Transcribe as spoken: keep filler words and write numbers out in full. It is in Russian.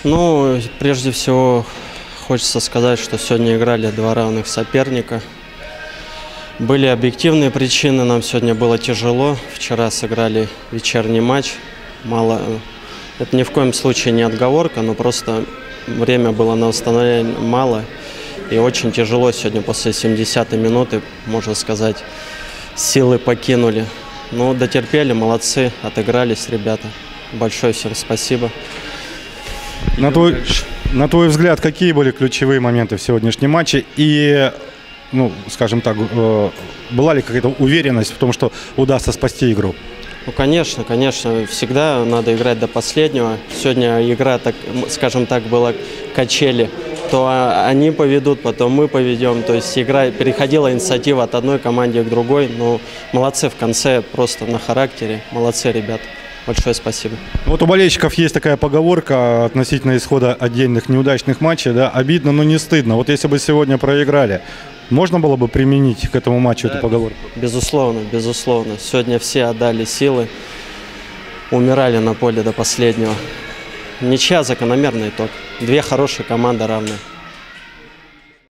Ну, прежде всего, хочется сказать, что сегодня играли два равных соперника. Были объективные причины, нам сегодня было тяжело. Вчера сыграли вечерний матч. Мало, это ни в коем случае не отговорка, но просто время было на восстановление мало. И очень тяжело сегодня после семидесятой минуты, можно сказать, силы покинули. Ну, дотерпели, молодцы, отыгрались ребята. Большое всем спасибо. На твой, на твой взгляд, какие были ключевые моменты в сегодняшнем матче? И, ну, скажем так, была ли какая-то уверенность в том, что удастся спасти игру? Ну, конечно, конечно. Всегда надо играть до последнего. Сегодня игра, так, скажем так, была качели. То они поведут, потом мы поведем. То есть игра, переходила инициатива от одной команды к другой. Ну, молодцы в конце, просто на характере. Молодцы, ребята. Большое спасибо. Вот у болельщиков есть такая поговорка относительно исхода отдельных неудачных матчей, да, обидно, но не стыдно. Вот если бы сегодня проиграли, можно было бы применить к этому матчу, да, эту поговорку? Безусловно, безусловно. Сегодня все отдали силы, умирали на поле до последнего. Ничья — закономерный итог. Две хорошие команды равные.